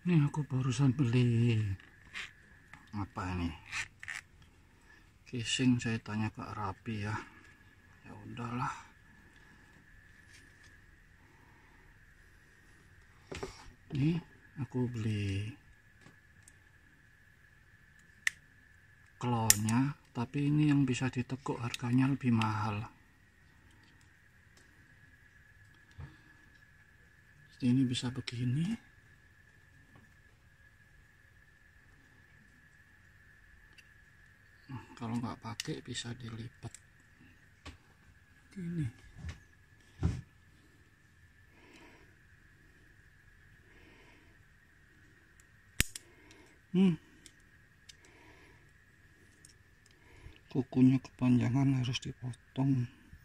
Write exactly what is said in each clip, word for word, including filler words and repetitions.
Ini aku barusan beli apa ini, casing. Saya tanya ke rapi ya, ya udahlah. Ini aku beli clawnya, tapi ini yang bisa ditekuk, harganya lebih mahal. Ini bisa begini. Nah, kalau nggak pakai bisa dilipat gini. Hmm. Kukunya kepanjangan, harus dipotong.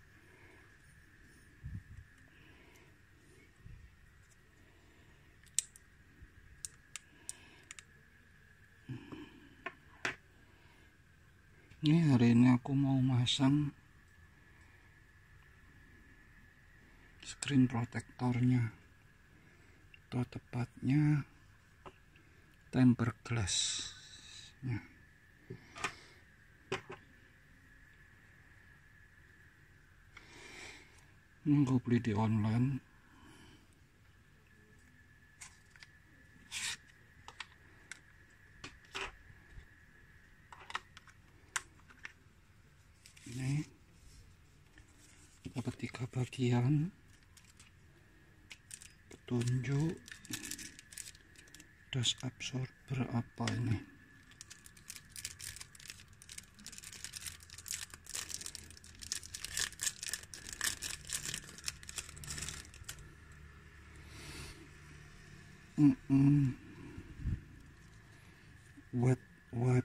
Ini hari ini aku mau masang screen protectornya, atau tepatnya tempered glass. Nah, ini gue beli di online. Ini dapat tiga bagian, petunjuk, dust absorber apa ini, mm -mm. wet wet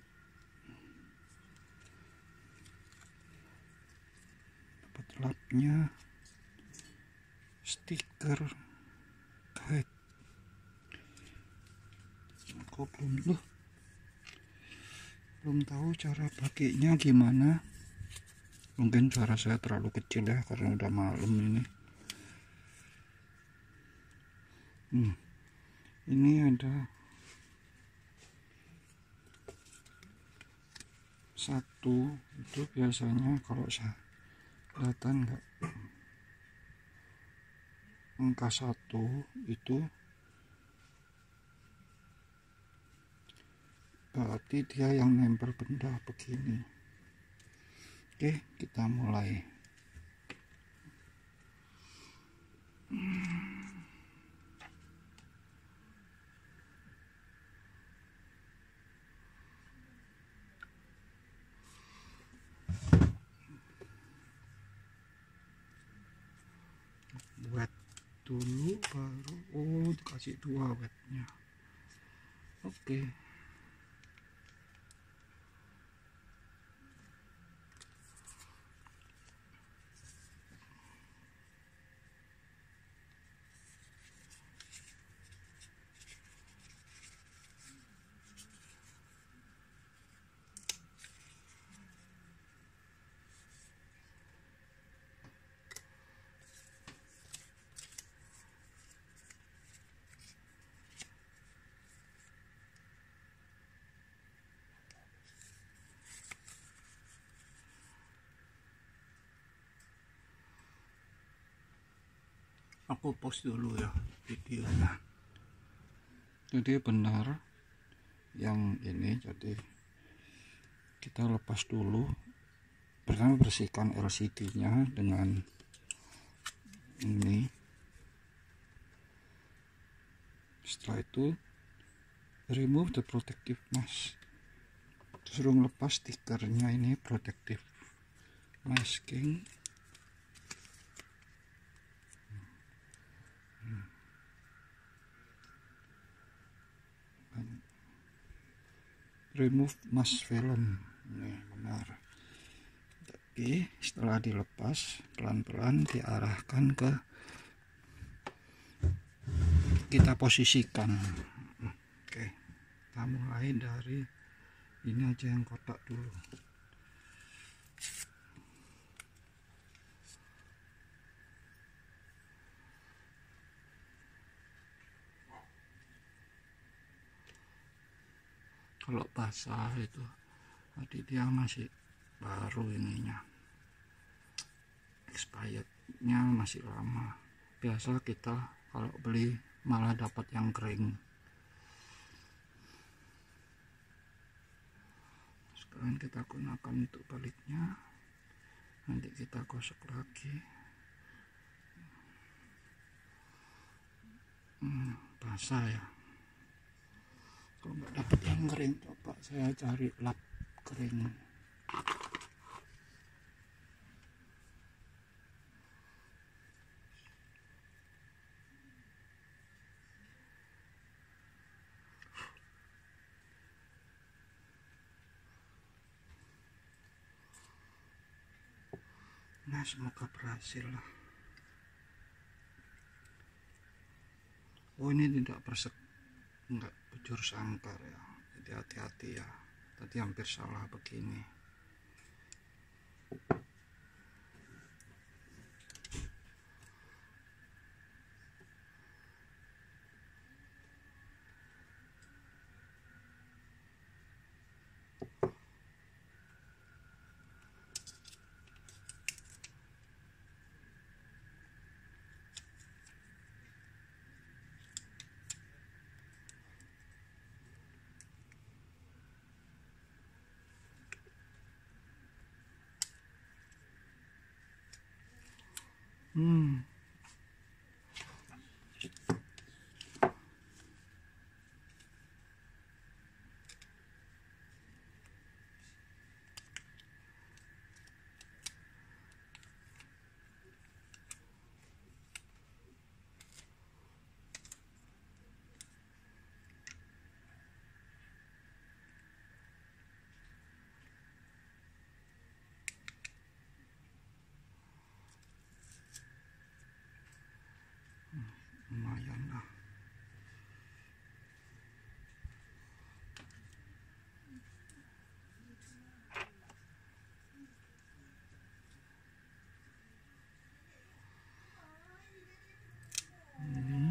dapat lapnya, stiker guide. Aku belum tuh belum tahu cara pakainya gimana. Mungkin suara saya terlalu kecil ya, karena udah malam ini. Hmm. Ini ada satu, itu biasanya kalau saya kelihatan nggak, angka satu itu berarti dia yang nempel benda begini. Oke, kita mulai. Wet dulu, baru oh dikasih dua wetnya. Oke. Aku post dulu ya videonya. Jadi benar yang ini, jadi kita lepas dulu. Pertama bersihkan L C D nya dengan ini. Setelah itu remove the protective mask, suruh lepas stikernya ini, protective masking. Remove mask film. Ini benar. Tapi setelah dilepas, pelan-pelan diarahkan ke, kita posisikan. Oke, kita mulai dari ini aja yang kotak dulu. Kalau basah itu tadi dia masih baru, ininya expirednya masih lama. Biasa kita kalau beli malah dapat yang kering. Sekarang kita gunakan untuk baliknya, nanti kita gosok lagi. hmm, basah ya. Kalau nggak dapat yang kering, coba saya cari lap kering. Nah, semoga berhasil lah. Oh, ini tidak persek, enggak bujur sangkar ya, jadi hati-hati ya. Tadi hampir salah begini. Hmm. Lumayan lah. Ini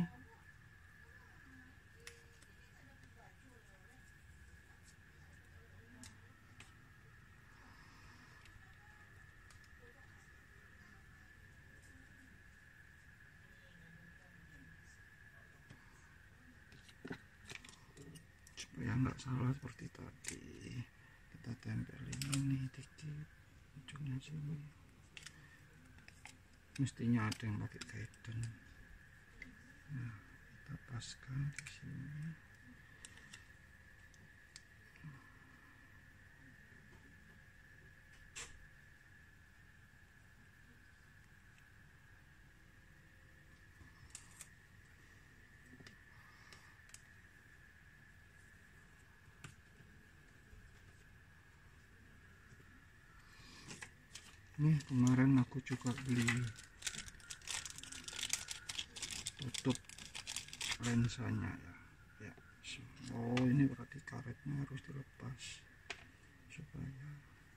supaya nggak salah seperti tadi, kita tempelin ini dikit ujungnya sini. Mestinya ada yang pakai guidance. Nah, kita paskan di sini. Nih, kemarin aku juga beli tutup lensanya ya. Ya. Oh, ini berarti karetnya harus dilepas supaya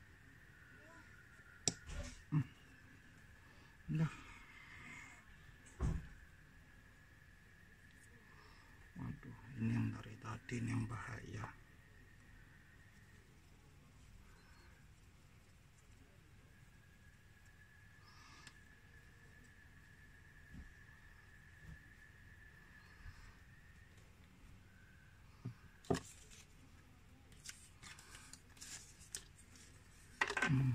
hmm. Nah, waduh, ini yang dari tadi ini yang bahaya. Hmm.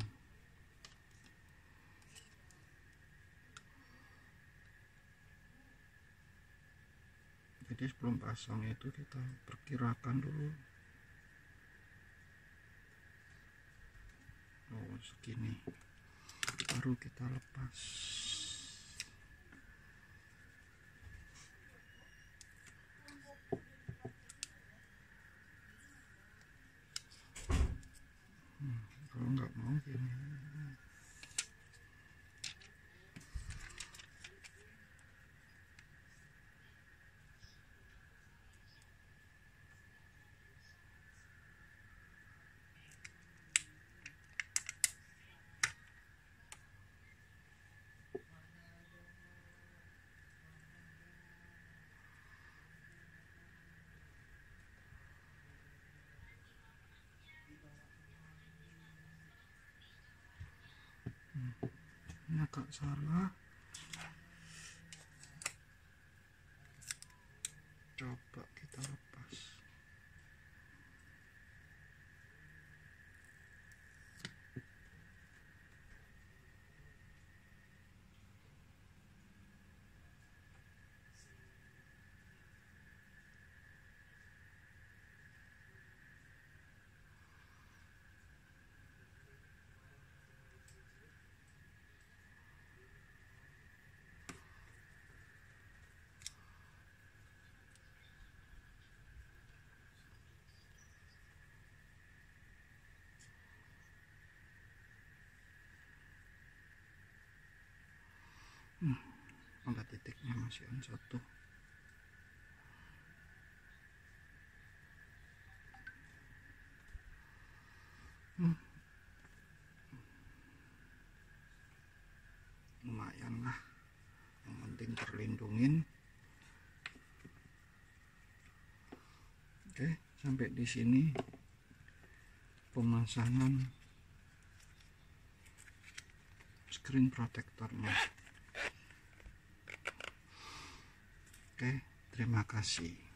Jadi sebelum pasang itu kita perkirakan dulu. Oh, segini baru kita lepas. Hmm, kalau nggak mau gini. hmm, ini agak salah, coba kita lepas. Hmm, ada titiknya masih ada satu. Hmm. Lumayan lah, yang penting terlindungin. Oke, sampai di sini pemasangan screen protectornya. Oke, terima kasih.